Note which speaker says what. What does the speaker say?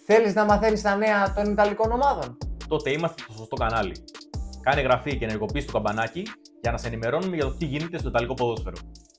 Speaker 1: Θέλεις να μαθαίνεις τα νέα των Ιταλικών ομάδων?
Speaker 2: Τότε είμαστε στο σωστό κανάλι. Κάνε εγγραφή και ενεργοποίηση το καμπανάκι για να σε ενημερώνουμε για το τι γίνεται στο Ιταλικό ποδόσφαιρο.